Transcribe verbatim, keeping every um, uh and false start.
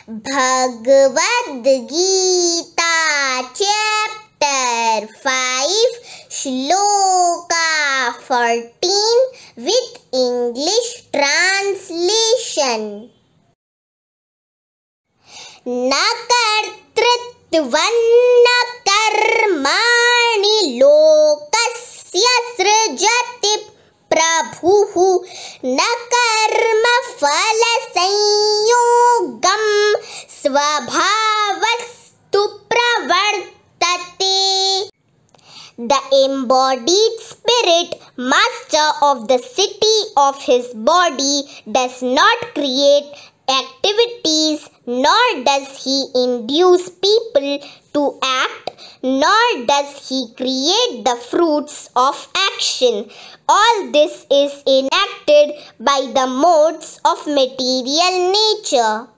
Bhagwadgeeta chapter five Shloka fourteen with English translation. Na kartritvam na karmani lokasya srjati prabhuhu na karma phala sanyogam svabhavastu pravartate. The embodied spirit, master of the city of his body, does not create activities, nor does he induce people to act, nor does he create the fruits of action. All this is enacted by the modes of material nature.